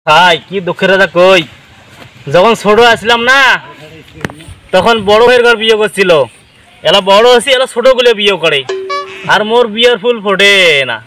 ভাই কি দুঃখের কথা কই, যখন ছোট আসলাম না তখন বড় ভাইয়ের ঘর বিয়ে করছিল। এলা বড় হয়েছি, এলা ছোট গুলো বিয়ে করে, আর মোর বিয়ের ফুল ফোটে না।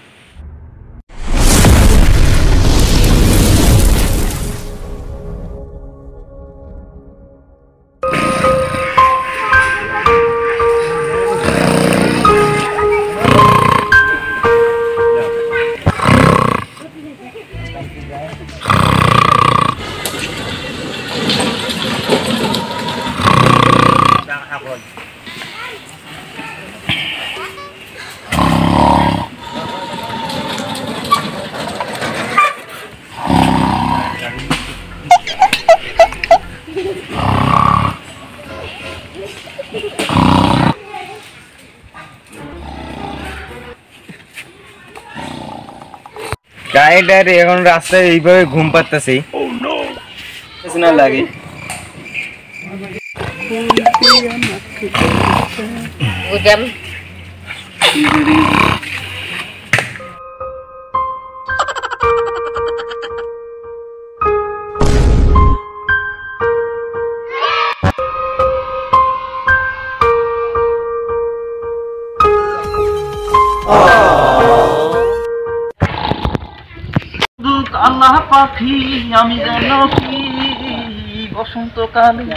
এখন রাস্তায় এইভাবে ঘুম পাচ্ছি না লাগে। আল্লাহ পাখি আমি যেন কি বসন্তকালে।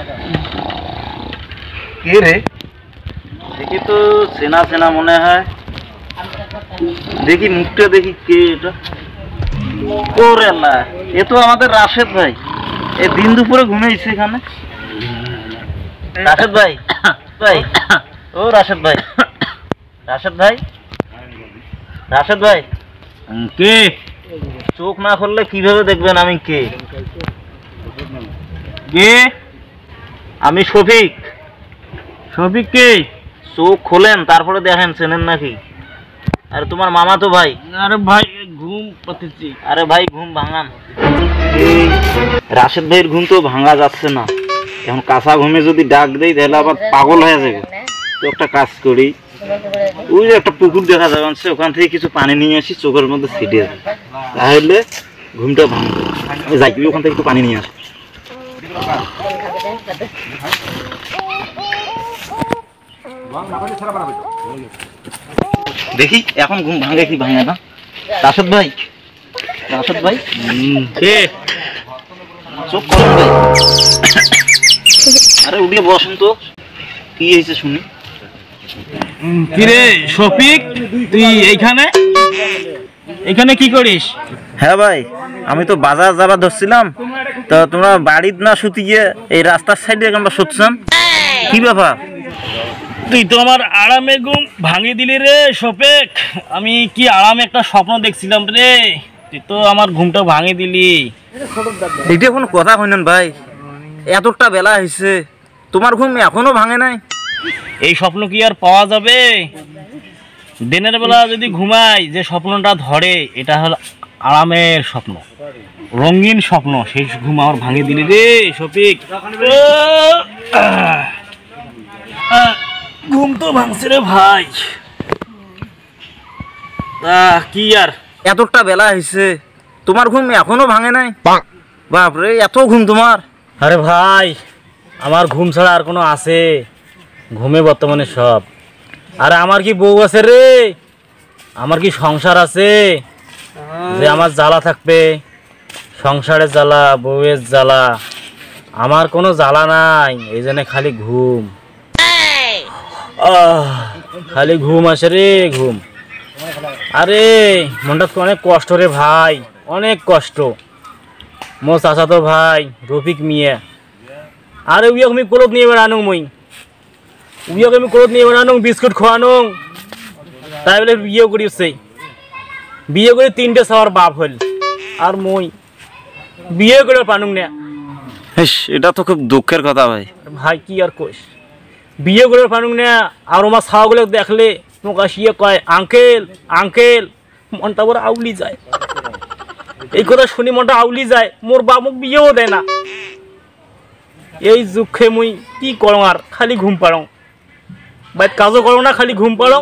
কে রে? দেখি তো চেনা চেনা মনে হয়, দেখি মুখটা দেখি কে এটা। ওরে আল্লাহ, এ তো আমাদের রাশেদ ভাই। এ দিন দুপুরে ঘুমিয়েছে এখানে। রাশেদ ভাই, ভাই ও রাশেদ ভাই, রাশেদ ভাই, রাশেদ ভাই কে? চোখ না খুললে কিভাবে দেখবেন আমি কে? কে? আমি শফিক। শফিক কে? চোখ খোলেন তারপরে দেখেন চেনেন নাকি। আরে তোমার মামা তো ভাই। আরে ভাই ঘুম পাতেছি। আরে ভাই ঘুম ভাঙান। রাশেদ ভাইয়ের ঘুম তো ভাঙা যাচ্ছে না। এখন কাঁচা ঘুমে যদি ডাক দেই তাহলে আবার পাগল হয়ে যাবে। তো একটা কাজ করি, ওই যে একটা পুকুর দেখা যাচ্ছে, ওখান থেকে কিছু পানি নিয়ে আসি, চোখের মধ্যে ছিটিয়ে যাবে, তাহলে ঘুমটা ভাঙবে। যাই ওখান থেকে একটু পানি নিয়ে আসি। দেখি এখন ঘুম ভাঙে কি ভাঙে না। রাশেদ ভাই, রাশেদ ভাই কে? চোখ করেন ভাই। আরে উঠে বসেন তো, কি হয়েছে শুনি। কিরে শফিক, তুই এইখানে এখানে কি করিস? হ্যাঁ ভাই, আমি তো বাজার যাবার ধরছিলাম, তো তোমরা বাড়ির না শুতে গিয়ে এই রাস্তার সাইডে আমরা শুতছাম। কি ব্যাপার? তুই তো আমার আরামে ঘুম ভাঙিয়ে দিলি রে শফিক। আমি কি আরামে একটা স্বপ্ন দেখছিলাম রে, তুই তো আমার ঘুমটা ভাঙিয়ে দিলি। এটা কোনো কথা হইলেন ভাই, এতটা বেলা হয়েছে তোমার ঘুম এখনো ভাঙে নাই। এই স্বপ্ন কি আর পাওয়া যাবে? দিনের বেলা যদি ঘুমাই যে স্বপ্নটা ধরে, এটা হলো আরামের স্বপ্ন, রঙিন স্বপ্ন। সেই ঘুম আমার ভাঙিয়ে দিলি রে শফিক। ঘুম তো ভাঙছে রে ভাই। কি আর এতটা বেলা হয়েছে তোমার ঘুম এখনো ভাঙে নাই? বাপরে এত ঘুম তোমার! আরে ভাই আমার ঘুম ছাড়া আর কোনো আছে? ঘুমে বর্তমানে সব। আরে আমার কি বউ আছে রে, আমার কি সংসার আছে যে আমার জ্বালা থাকবে? সংসারের জ্বালা, বউয়ের জ্বালা, আমার কোনো জ্বালা নাই। এই জন্য খালি ঘুম, খালি ঘুম আসে রে ঘুম। আরে মনটা অনেক কষ্ট রে ভাই, অনেক কষ্ট। মো চাচা তো ভাই রফিক মিয়া, আরে উইয়ক আমি কলত নিয়ে বেড়ানো, মই উইয়ক আমি কলত নিয়ে বেড়ানো, বিস্কুট খোয়ানো, তাই বলে বিয়ে করিছে। বিয়ে করে 3টে সবার বাপ হল, আর মই বিয়ে করে পানুং না। এটা তো খুব দুঃখের কথা ভাই। ভাই কি আর কইস, বিয়ে করে পানুং না। আর আমার ছাওয়াগুলো দেখলে মোক আসিয়ে কয় আঙ্কেল আঙ্কেল, মনটা বড় আউলি যায়। এই কথা শুনি মনটা আউলি যায়। মোর বাপ মোক বিয়েও দেয় না। এই দুঃখে মুই কি করো, আর খালি ঘুম পাড়ং। বাইর কাজও করো না, খালি ঘুম পাড়ং।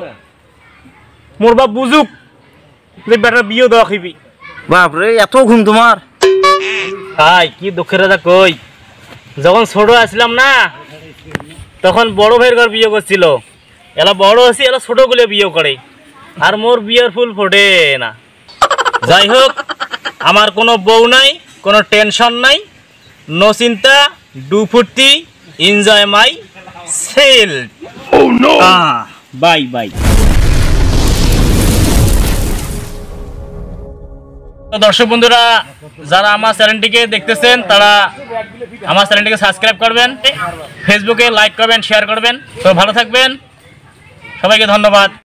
মোর বাপ বুঝুক যে বেটার বিয়ে দেওয়া খাইবি। বাপরে এত ঘুম তোমার! ভাই কি দুঃখের কথা কই, যখন ছোট আসলাম না তখন বড় ভাইয়ের ঘর বিয়ে করছিল, এলা বড় আছি এলা ছোট গুলো বিয়ে করে, আর মোর বিয়ের ফুল ফোটে না। যাই হোক, আমার কোনো বউ নাই, কোনো টেনশন নাই, নো চিন্তা, ডু ফুর্তি, enjoy my sale. Bye bye. দর্শক বন্ধুরা, যারা আমার চ্যানেলটিকে দেখতেছেন তারা আমার চ্যানেলটিকে সাবস্ক্রাইব করবেন, ফেসবুকে লাইক করবেন, শেয়ার করবেন। তো ভালো থাকবেন, সবাইকে ধন্যবাদ।